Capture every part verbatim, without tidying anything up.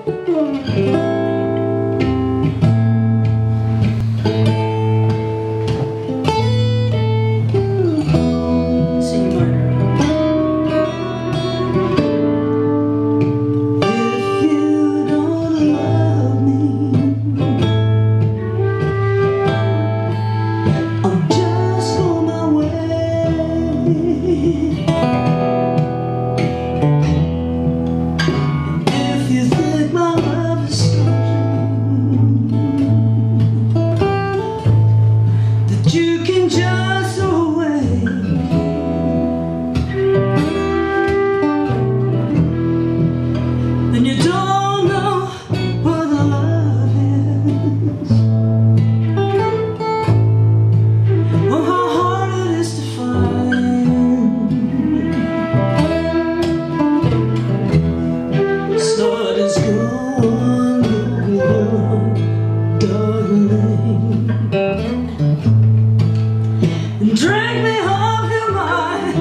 Drag me off your mind.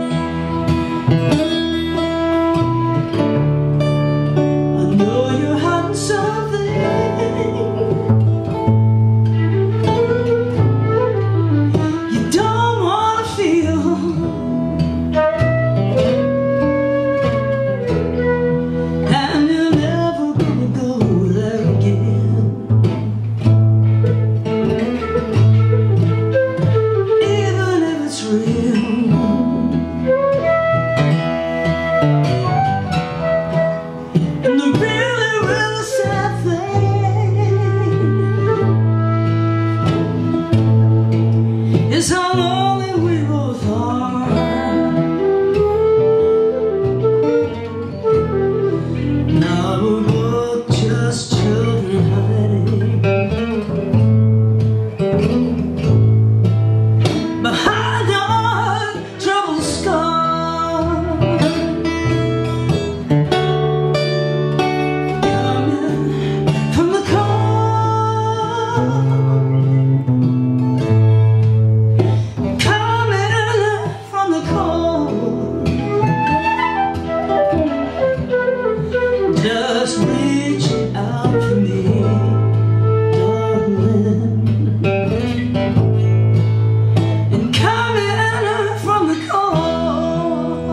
I know you're hiding something you don't want to feel, and you're never gonna go there again. It's how lonely we both are. Now we're both just children hiding behind our troubled scars, coming from the cold, just reach out to me, darling, and come in from the cold.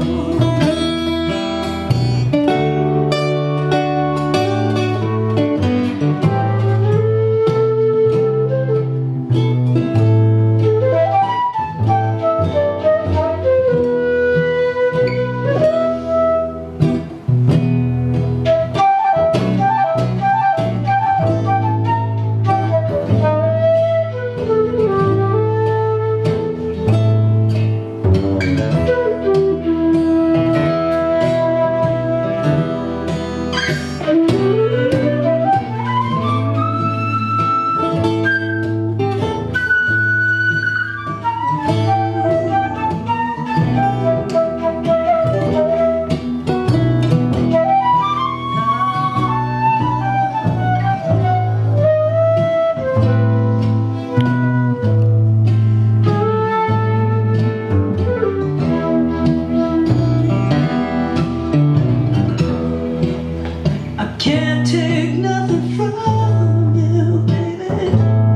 Can't take nothing from you, baby,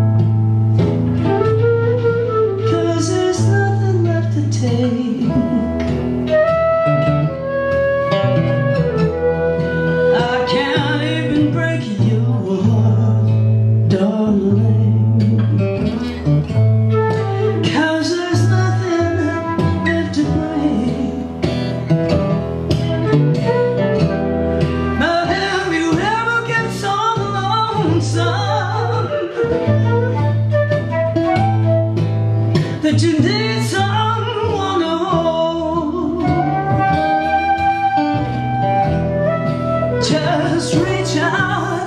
'cause there's nothing left to take. I can't even break your heart, darling, 'cause there's nothing left to break. That you need someone to hold, just reach out